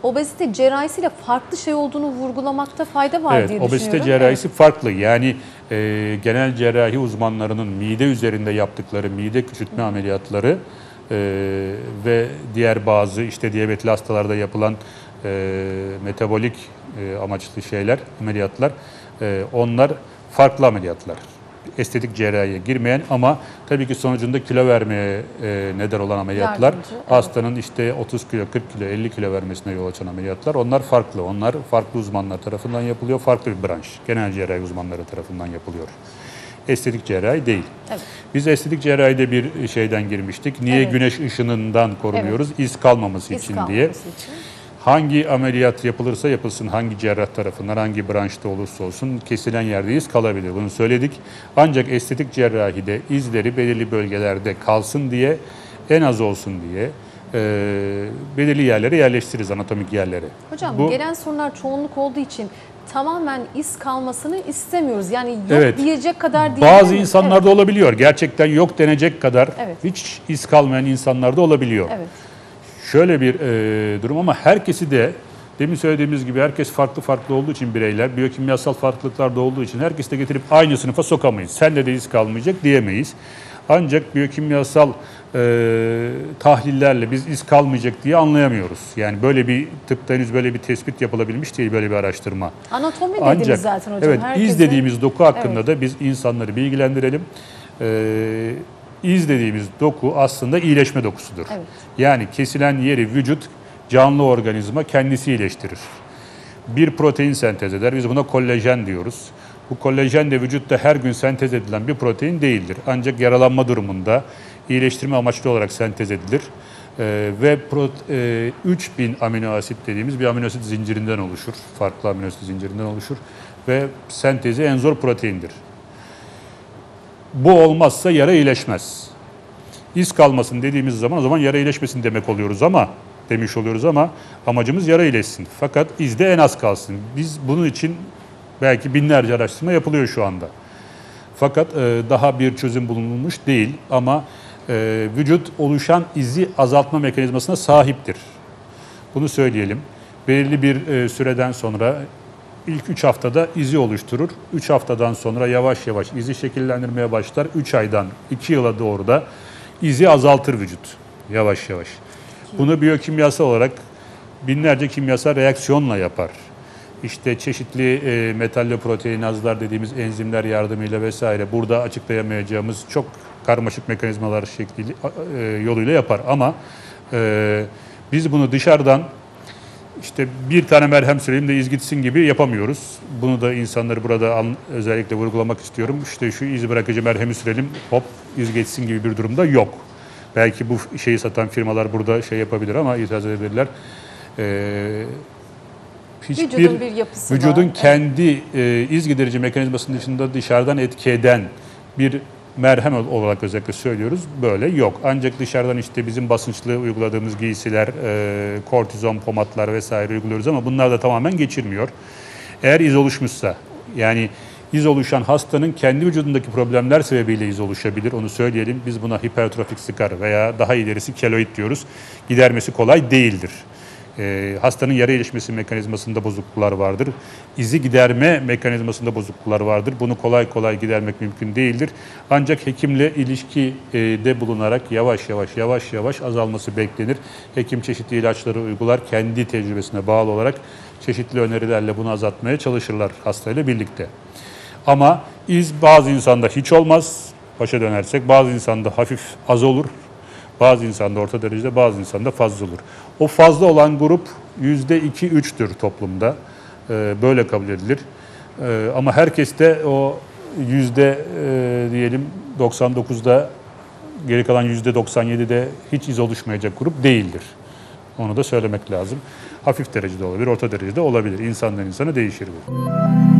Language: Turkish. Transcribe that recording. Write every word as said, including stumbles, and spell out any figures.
obezite cerrahisiyle farklı şey olduğunu vurgulamakta fayda var evet, diye obezite düşünüyorum. obezite cerrahisi evet. farklı. Yani e, genel cerrahi uzmanlarının mide üzerinde yaptıkları mide küçültme Hı. ameliyatları e, ve diğer bazı işte diyabetli hastalarda yapılan e, metabolik e, amaçlı şeyler, ameliyatlar, e, onlar farklı ameliyatlar. Estetik cerrahiye girmeyen ama tabii ki sonucunda kilo vermeye e, neden olan ameliyatlar, Yardımcı, evet. hastanın işte otuz kilo, kırk kilo, elli kilo vermesine yol açan ameliyatlar, onlar farklı. Onlar farklı uzmanlar tarafından yapılıyor, farklı bir branş. Genel cerrahi uzmanları tarafından yapılıyor. Estetik cerrahi değil. Evet. Biz estetik cerrahide bir şeyden girmiştik. Niye evet. güneş ışınından korunuyoruz? Evet. İz kalmaması İz için kalmaması diye. Için. Hangi ameliyat yapılırsa yapılsın, hangi cerrah tarafından, hangi branşta olursa olsun kesilen yerde iz kalabilir. Bunu söyledik. Ancak estetik cerrahide izleri belirli bölgelerde kalsın diye, en az olsun diye e, belirli yerlere yerleştiririz, anatomik yerlere. Hocam Bu, gelen sorunlar çoğunluk olduğu için tamamen iz kalmasını istemiyoruz. Yani yok evet, diyecek kadar değil. Bazı insanlarda evet. olabiliyor. Gerçekten yok denecek kadar evet. hiç iz kalmayan insanlarda olabiliyor. Evet. Şöyle bir e, durum ama herkesi de demin söylediğimiz gibi herkes farklı farklı olduğu için bireyler, biyokimyasal farklılıklar da olduğu için herkesi de getirip aynı sınıfa sokamayız. Sende de iz kalmayacak diyemeyiz. Ancak biyokimyasal e, tahlillerle biz iz kalmayacak diye anlayamıyoruz. Yani böyle bir tıpta henüz böyle bir tespit yapılabilmiş değil, böyle bir araştırma. Anatomi Ancak, dediniz zaten hocam. Evet, herkese... iz dediğimiz doku hakkında evet. da biz insanları bilgilendirelim. E, iz dediğimiz doku aslında iyileşme dokusudur. Evet. Yani kesilen yeri vücut, canlı organizma kendisi iyileştirir. Bir protein sentez eder. Biz buna kollajen diyoruz. Bu kollajen de vücutta her gün sentez edilen bir protein değildir. Ancak yaralanma durumunda iyileştirme amaçlı olarak sentez edilir. Ee, ve e, üç bin amino asit dediğimiz bir amino asit zincirinden oluşur. Farklı amino asit zincirinden oluşur. Ve sentezi en zor proteindir. Bu olmazsa yara iyileşmez. İz kalmasın dediğimiz zaman o zaman yara iyileşmesin demek oluyoruz ama demiş oluyoruz ama amacımız yara iyileşsin. Fakat izde en az kalsın. Biz bunun için belki binlerce araştırma yapılıyor şu anda. Fakat e, daha bir çözüm bulunmuş değil ama e, vücut oluşan izi azaltma mekanizmasına sahiptir. Bunu söyleyelim. Belirli bir e, süreden sonra ilk üç haftada izi oluşturur. üç haftadan sonra yavaş yavaş izi şekillendirmeye başlar. üç aydan iki yıla doğru da izi azaltır vücut. Yavaş yavaş. Bunu biyokimyasal olarak binlerce kimyasal reaksiyonla yapar. İşte çeşitli e, metalloproteinazlar dediğimiz enzimler yardımıyla vesaire burada açıklayamayacağımız çok karmaşık mekanizmalar şekliyle, e, yoluyla yapar. Ama e, biz bunu dışarıdan işte bir tane merhem süreyim de iz gitsin gibi yapamıyoruz. Bunu da insanları burada özellikle vurgulamak istiyorum. İşte şu iz bırakıcı merhemi sürelim, hop iz geçsin gibi bir durumda yok. Belki bu şeyi satan firmalar burada şey yapabilir ama itiraz edebilirler. Ee, hiçbir vücudun bir yapısı vücudun var. kendi evet. e, iz giderici mekanizmasının dışında dışarıdan etki eden bir merhem olarak özellikle söylüyoruz. Böyle yok. Ancak dışarıdan işte bizim basınçlı uyguladığımız giysiler, e, kortizon, pomatlar vesaire uyguluyoruz ama bunlar da tamamen geçirmiyor. Eğer iz oluşmuşsa, yani iz oluşan hastanın kendi vücudundaki problemler sebebiyle iz oluşabilir. Onu söyleyelim. Biz buna hipertrofik skar veya daha ilerisi keloid diyoruz. Gidermesi kolay değildir. E, hastanın yara iyileşmesi mekanizmasında bozukluklar vardır. İzi giderme mekanizmasında bozukluklar vardır. Bunu kolay kolay gidermek mümkün değildir. Ancak hekimle ilişkide bulunarak yavaş yavaş yavaş yavaş azalması beklenir. Hekim çeşitli ilaçları uygular. Kendi tecrübesine bağlı olarak çeşitli önerilerle bunu azaltmaya çalışırlar hastayla birlikte. Ama iz bazı insanda hiç olmaz. Başa dönersek bazı insanda hafif az olur. Bazı insanda orta derecede, bazı insanda fazla olur. O fazla olan grup yüzde iki üçtür toplumda. Ee, böyle kabul edilir. Ee, ama herkeste o yüzde e, diyelim doksan dokuzda geri kalan yüzde doksan yedide hiç iz oluşmayacak grup değildir. Onu da söylemek lazım. Hafif derecede olabilir, orta derecede olabilir. İnsandan insana değişir bu.